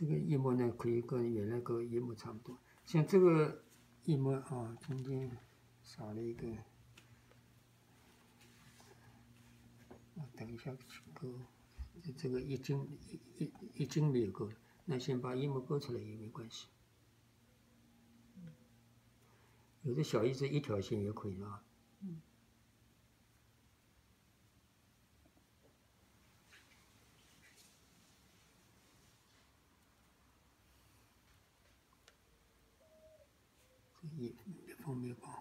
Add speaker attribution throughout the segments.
Speaker 1: 这个一模呢，可以跟原来个一模差不多。像这个一模啊，中间少了一个，等一下去勾，这个一斤没有勾，那先把一模勾出来也没关系。有的小一字一条线也可以啊。一方面搞。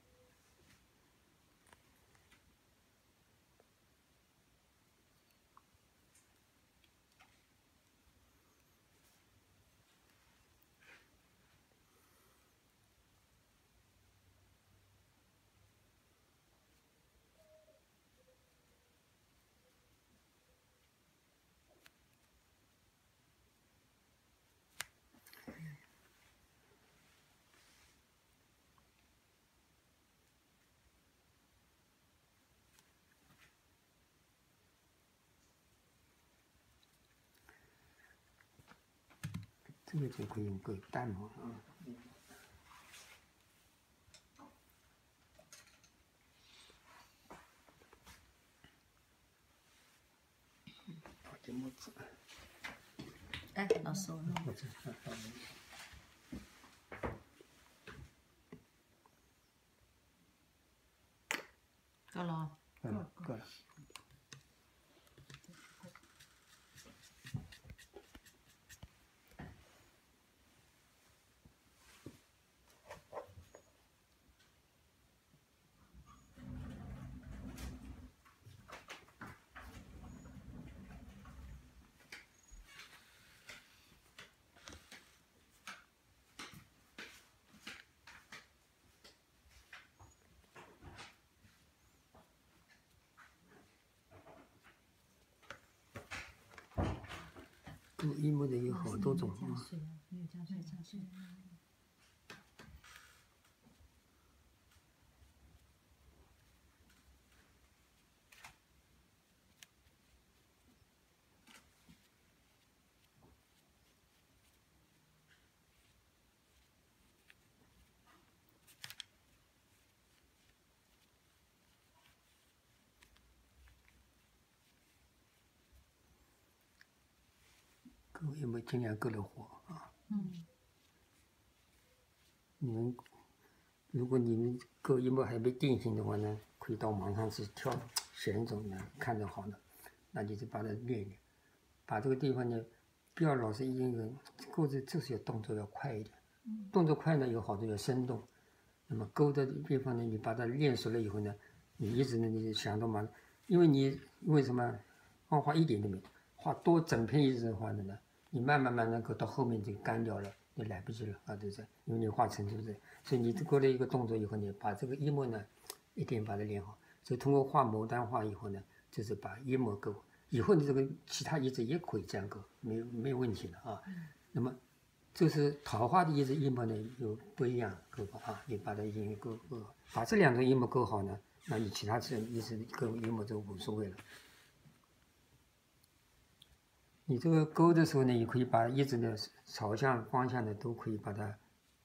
Speaker 1: 这个就可以用个淡嘛啊。这么子。
Speaker 2: 哎，老师，我弄。够了。
Speaker 1: 够了。一模的有好多种啊。
Speaker 2: 没有加水。
Speaker 1: 各位有没有尽量够了火啊？你们如果你们够一模还没定型的话呢，可以到网上去挑选一种呢看着好的，那你就把它练练，把这个地方呢不要老是一个勾着，就是要动作要快一点。动作快呢有好处要生动，那么勾的地方呢，你把它练熟了以后呢，你一直呢你就想到嘛，因为你为什么画一点都没有，画多整片一直的话呢，你慢慢勾到后面就干掉了，就来不及了啊，对不对？因为你画成对不对？所以你勾了一个动作以后呢，把这个一模呢一点把它练好，所以通过画牡丹画以后呢，就是把一模勾，以后你这个其他一直也可以这样勾，没有问题的啊。那么就是桃花的一直一模呢有不一样勾法啊，你把它一定勾，把这两种一模勾好呢，那你其他字一直勾一模就无所谓了。你这个勾的时候呢，也可以把一直的朝向方向的都可以把它。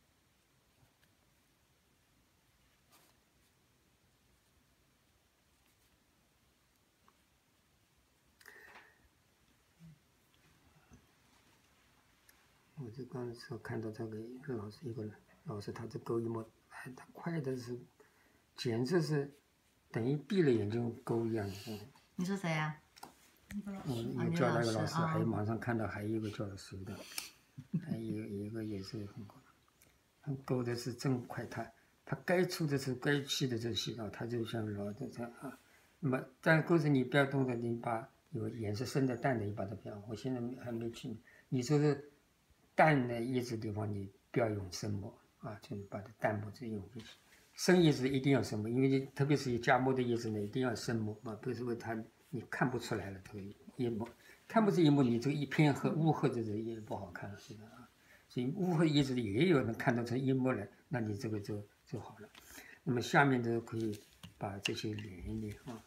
Speaker 1: 我就刚才看到这个一个老师，他这勾一模，哎，他快的是，简直是等于闭了眼睛勾一样的。
Speaker 2: 你说谁呀？
Speaker 1: 有教那个老师，还有网上看到还有一个叫谁的，还有一个也是很勾的是真快，他该出的是该细的就细啊，他就像老的这样啊。那么但勾着你不要动的，你把有颜色深的淡的你把它不要，我现在还没去，你说是淡的叶子地方你不要用深墨啊，就把它淡墨这用就行。深叶子一定要深墨，因为特别是加墨的叶子呢，一定要深墨啊，不是说它你看不出来了，这个叶墨看不出叶墨，你这个一片黑雾黑的也不好看了，是的啊。所以雾黑叶子也有能看得出叶墨来，那你这个就好了。那么下面的可以把这些连一连啊。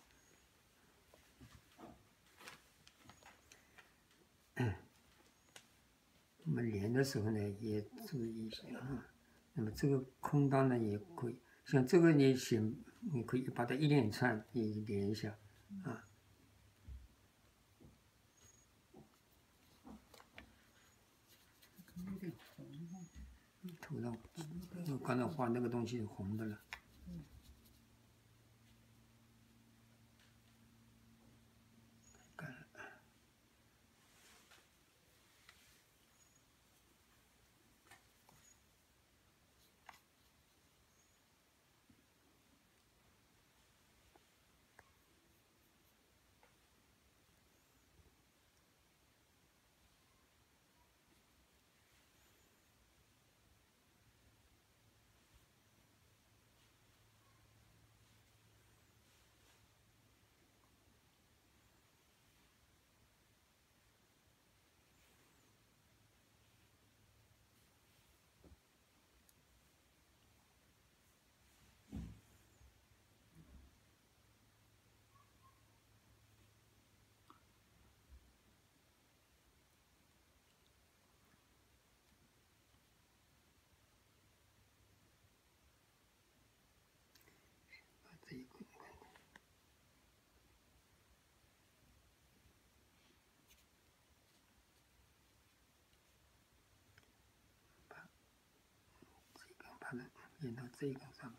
Speaker 1: 么连的时候呢，也注意一下啊。那么这个空档呢，也可以，像这个你写，你可以把它一连串也连一下啊。
Speaker 3: 有点红哦。
Speaker 1: 头上，我刚才画那个东西是红的了。这一个，把它连到这个上面。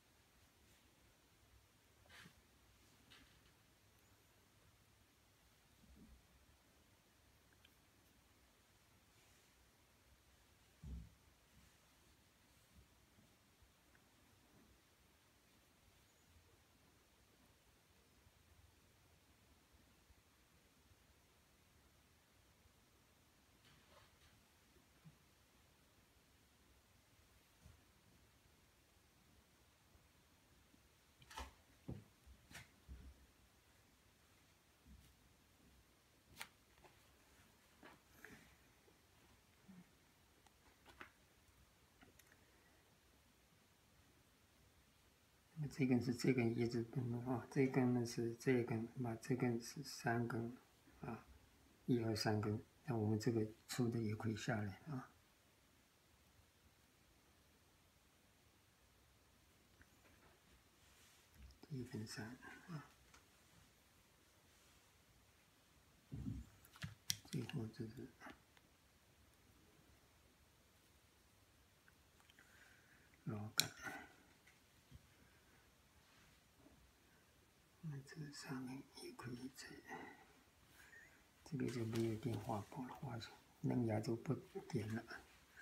Speaker 1: 这根是这根一直根啊，这根呢是这一根，这根是3根啊，1、2、3根，那我们这个粗的也可以下来啊。1分3啊，最后就是老杆。那这个上面也可以这个就没有电话簿了，画上嫩芽就不点了。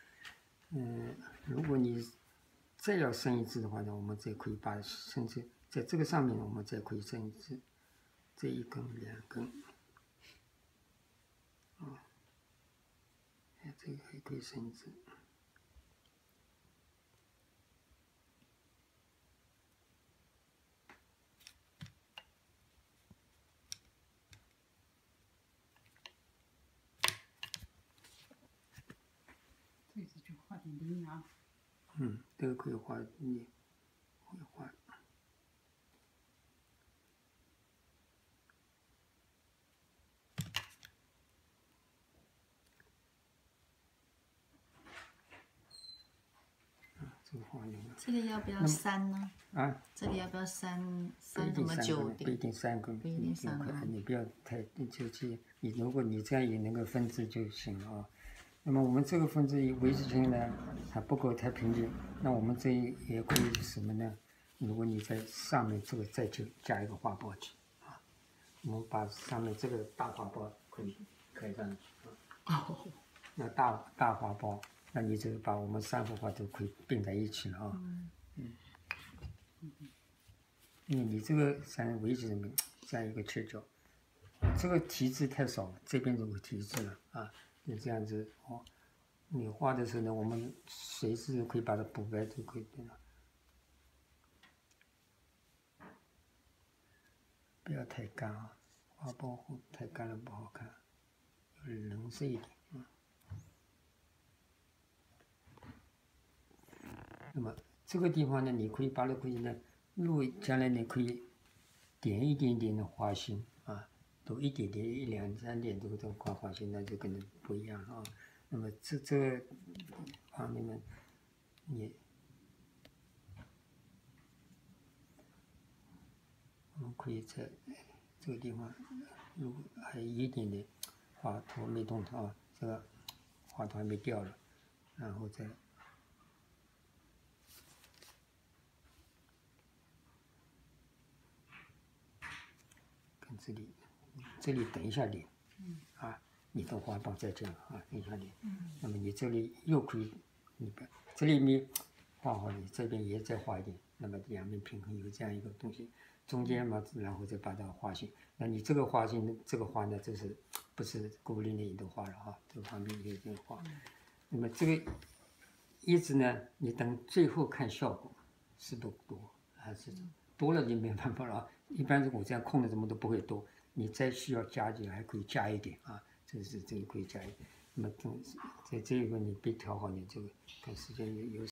Speaker 1: 如果你再要深一支的话呢，我们再可以把甚至在这个上面，我们再可以深一支，这1根、2根，啊，这个还可以深一支。
Speaker 3: 这次就画点羚羊。
Speaker 1: 这个可以画，你会画。这个画那个。
Speaker 2: 这个要不要删呢？
Speaker 1: 啊？
Speaker 2: 这个要不要删
Speaker 1: 不一定
Speaker 2: 什么
Speaker 1: 3根，
Speaker 2: 9
Speaker 1: 不一定3根，
Speaker 2: 不一定3根
Speaker 1: 有可能你不要太你如果你这样也能够分支就行了啊。那么我们这个分支维持性呢还不够太平均，那我们这也可以什么呢？如果你在上面这个再加一个画报去啊，我们把上面这个大画报可以开上去啊。那大画报，那你就把我们3幅画都可以并在一起了啊。因为你这个维持人这样一个切角，这个题字太少了，这边就有题字了啊。你这样子哦，你画的时候呢，我们随时可以把它补白就可以了。不要太干啊，画报太干了不好看，要冷色一点啊。那么这个地方呢，你可以把它可以呢，将来你可以点一点点的花心啊，都一点点1、2、3点这个花心，那就跟不一样啊。 那么这个方面呢，我们可以在这个地方，如果还有一点点画图没动它啊，这个画图还没掉了，然后再跟这里等一下点，啊，你的画棒再这样啊，等一下点，那么你这里又可以，你把这里没画好，你这边也再画一点，那么两边平衡有这样一个东西。中间嘛，然后再把它画线。那你这个画线，这个画呢，这是不是孤零零的画了哈？这个旁边也有这个画。那么这个一直呢，你等最后看效果是不多，还是多了就没办法了。一般我这样控的什么都不会多，你再需要加进还可以加一点啊，这个可以加一点。那么在这一个你别调好，你这个看时间有